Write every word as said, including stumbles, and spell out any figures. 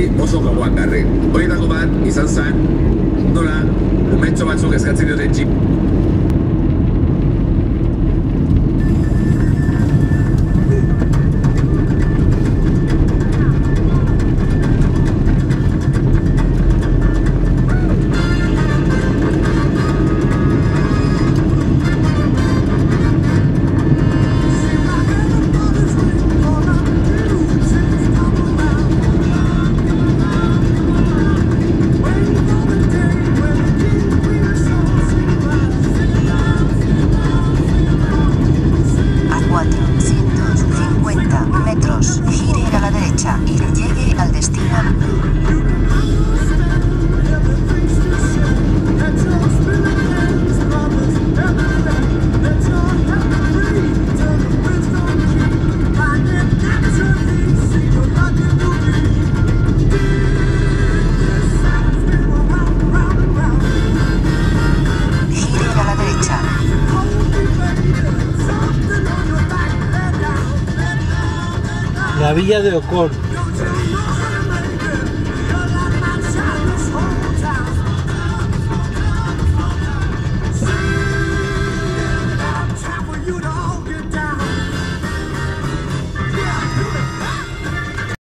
hori oso gogoan garri. Horietako bat, izan zen, nola, momentxo batzuk eskatzen dioten txip. La villa de Ocón.